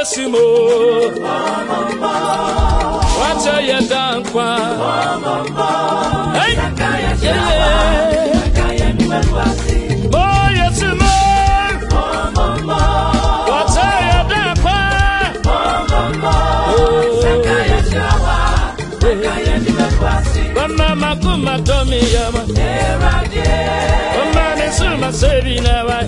Yesimo. Watch your down kwa. Hey, oh Yesimo. Watch your down kwa. Mama kuma tomi yama. Mama nesuma sebi na wa.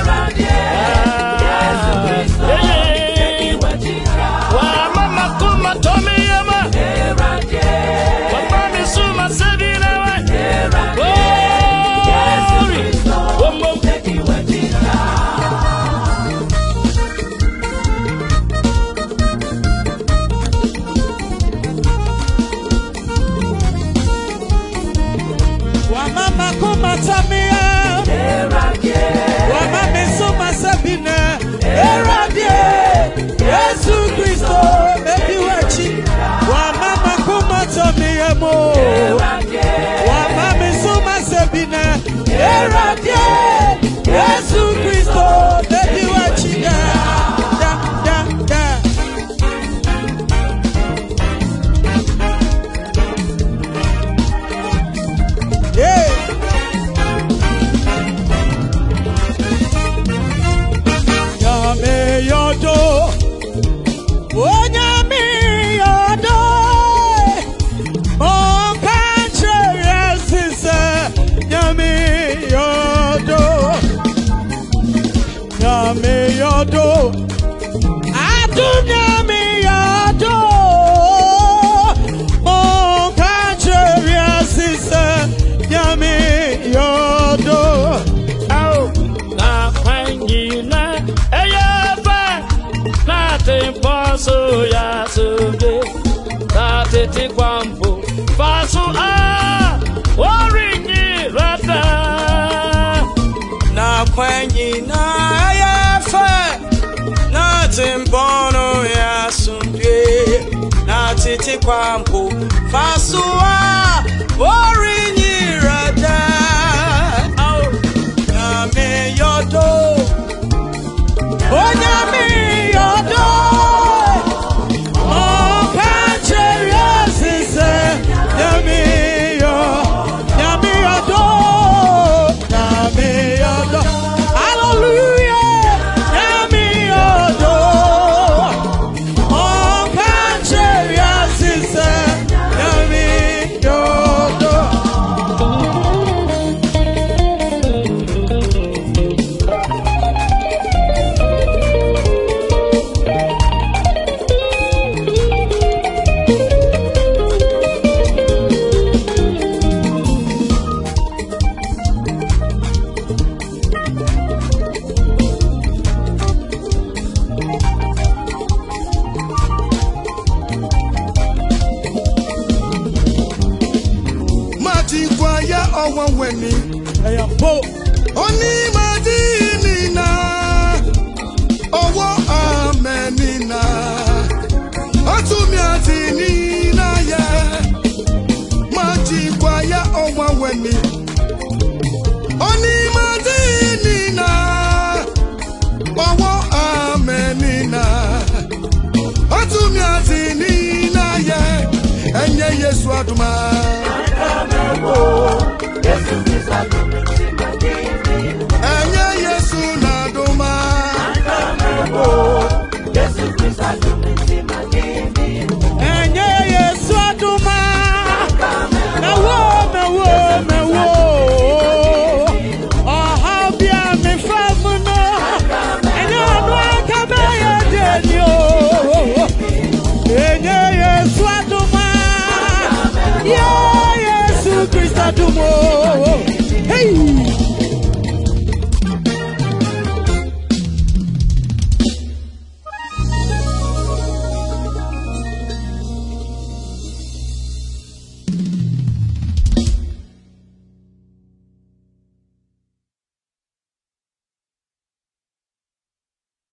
Mama kuma tomi yama. Mama nesuma sebi na wa. Mama kuma tamia, Mama suma sabina, Yesu Christo, baby wachi. Mama kuma tamia mo, Mama suma sabina, Yesu Christo, baby wachi da. So ya soge tatete kwambo fasu orinyi rata na kwenyi na yafa na timbono ya sumbe na tete kwambo fasu orinyi rata na me yodo onya me yodo. Oni madinina, owo amenina, atumiatinina ye, maji kwaya owa weni. Oni madinina, owo amenina, atumiatinina ye, enye Yesu aduma. Yesu Christ aduma.